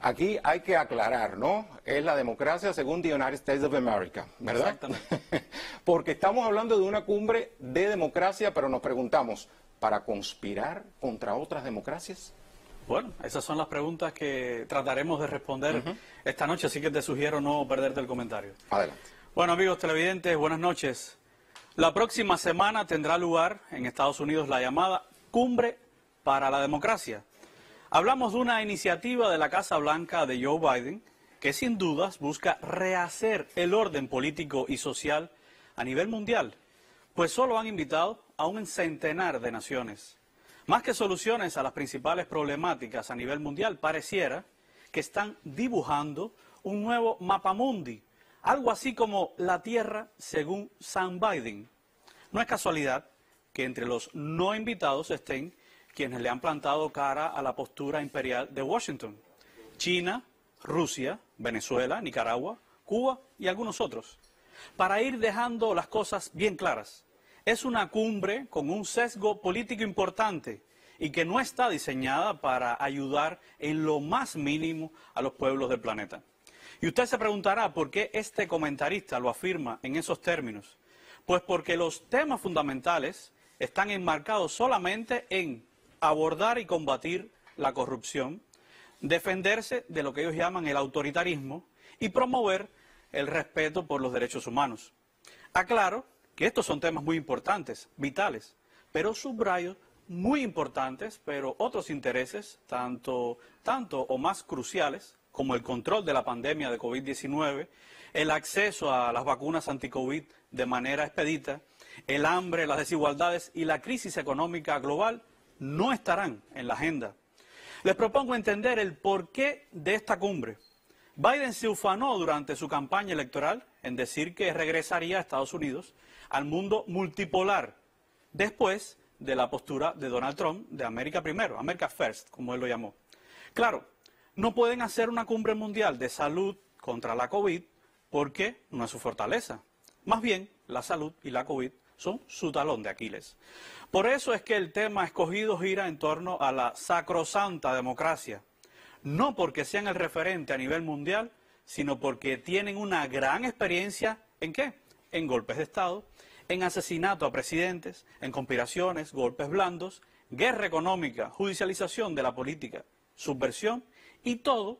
Aquí hay que aclarar, ¿no? Es la democracia según the United States of America, ¿verdad? Exactamente. Porque estamos hablando de una cumbre de democracia, pero nos preguntamos, ¿para conspirar contra otras democracias? Bueno, esas son las preguntas que trataremos de responder esta noche, así que te sugiero no perderte el comentario. Adelante. Bueno, amigos televidentes, buenas noches. La próxima semana tendrá lugar en Estados Unidos la llamada Cumbre para la Democracia. Hablamos de una iniciativa de la Casa Blanca de Joe Biden que sin dudas busca rehacer el orden político y social a nivel mundial, pues solo han invitado a un centenar de naciones. Más que soluciones a las principales problemáticas a nivel mundial, pareciera que están dibujando un nuevo mapamundi, algo así como la Tierra según Sam Biden. No es casualidad que entre los no invitados estén quienes le han plantado cara a la postura imperial de Washington: China, Rusia, Venezuela, Nicaragua, Cuba y algunos otros. Para ir dejando las cosas bien claras, es una cumbre con un sesgo político importante y que no está diseñada para ayudar en lo más mínimo a los pueblos del planeta. Y usted se preguntará por qué este comentarista lo afirma en esos términos. Pues porque los temas fundamentales están enmarcados solamente en abordar y combatir la corrupción, defenderse de lo que ellos llaman el autoritarismo y promover el respeto por los derechos humanos. Aclaro que estos son temas muy importantes, vitales, pero subrayo muy importantes, pero otros intereses, tanto o más cruciales, como el control de la pandemia de COVID-19, el acceso a las vacunas anti-COVID de manera expedita, el hambre, las desigualdades y la crisis económica global, no estarán en la agenda. Les propongo entender el porqué de esta cumbre. Biden se ufanó durante su campaña electoral en decir que regresaría a Estados Unidos al mundo multipolar, después de la postura de Donald Trump de América primero, America First, como él lo llamó. Claro, no pueden hacer una cumbre mundial de salud contra la COVID porque no es su fortaleza. Más bien, la salud y la COVID son su talón de Aquiles. Por eso es que el tema escogido gira en torno a la sacrosanta democracia. No porque sean el referente a nivel mundial, sino porque tienen una gran experiencia ¿en qué? En golpes de Estado, en asesinato a presidentes, en conspiraciones, golpes blandos, guerra económica, judicialización de la política, subversión y todo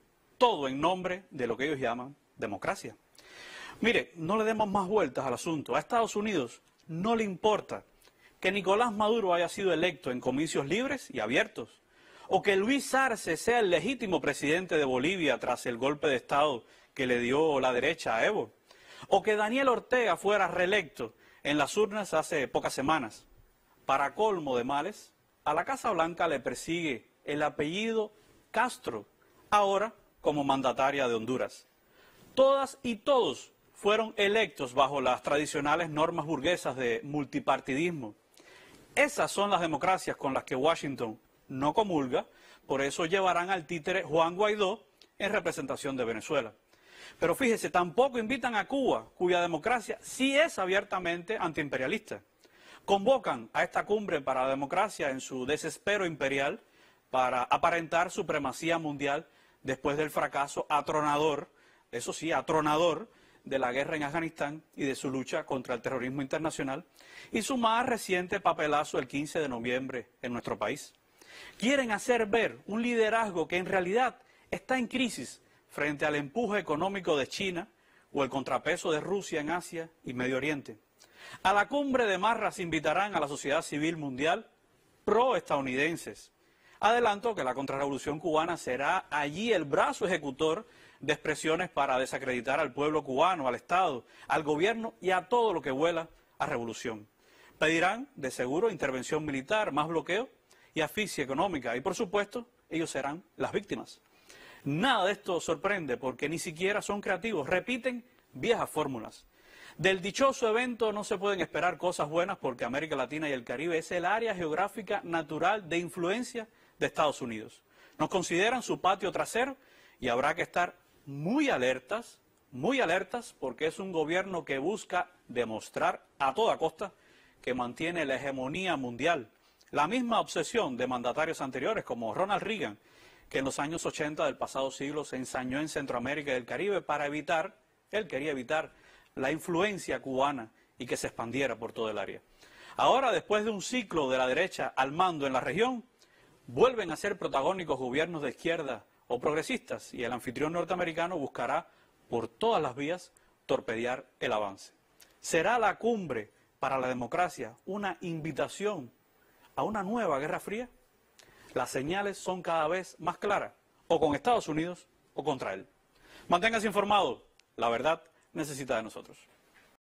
en nombre de lo que ellos llaman democracia. Mire, no le demos más vueltas al asunto. A Estados Unidos no le importa que Nicolás Maduro haya sido electo en comicios libres y abiertos, o que Luis Arce sea el legítimo presidente de Bolivia tras el golpe de Estado que le dio la derecha a Evo, o que Daniel Ortega fuera reelecto en las urnas hace pocas semanas. Para colmo de males, a la Casa Blanca le persigue el apellido Castro, ahora como mandataria de Honduras. Todas y todos fueron electos bajo las tradicionales normas burguesas de multipartidismo. Esas son las democracias con las que Washington no comulga, por eso llevarán al títere Juan Guaidó en representación de Venezuela. Pero fíjese, tampoco invitan a Cuba, cuya democracia sí es abiertamente antiimperialista. Convocan a esta cumbre para la democracia en su desespero imperial para aparentar supremacía mundial después del fracaso atronador, eso sí, atronador, de la guerra en Afganistán y de su lucha contra el terrorismo internacional y su más reciente papelazo el 15 de noviembre en nuestro país. Quieren hacer ver un liderazgo que en realidad está en crisis frente al empuje económico de China o el contrapeso de Rusia en Asia y Medio Oriente. A la cumbre de Marras invitarán a la sociedad civil mundial pro-estadounidenses. Adelanto que la contrarrevolución cubana será allí el brazo ejecutor de expresiones para desacreditar al pueblo cubano, al Estado, al gobierno y a todo lo que huela a revolución. Pedirán, de seguro, intervención militar, más bloqueo y asfixia económica. Y, por supuesto, ellos serán las víctimas. Nada de esto sorprende porque ni siquiera son creativos, repiten viejas fórmulas. Del dichoso evento no se pueden esperar cosas buenas porque América Latina y el Caribe es el área geográfica natural de influencia de Estados Unidos. Nos consideran su patio trasero y habrá que estar muy alertas porque es un gobierno que busca demostrar a toda costa que mantiene la hegemonía mundial. La misma obsesión de mandatarios anteriores como Ronald Reagan, que en los años 80 del pasado siglo se ensañó en Centroamérica y el Caribe para evitar, él quería evitar la influencia cubana y que se expandiera por todo el área. Ahora, después de un ciclo de la derecha al mando en la región, vuelven a ser protagónicos gobiernos de izquierda o progresistas y el anfitrión norteamericano buscará por todas las vías torpedear el avance. ¿Será la cumbre para la democracia una invitación a una nueva Guerra Fría? Las señales son cada vez más claras, o con Estados Unidos o contra él. Manténgase informado, la verdad necesita de nosotros.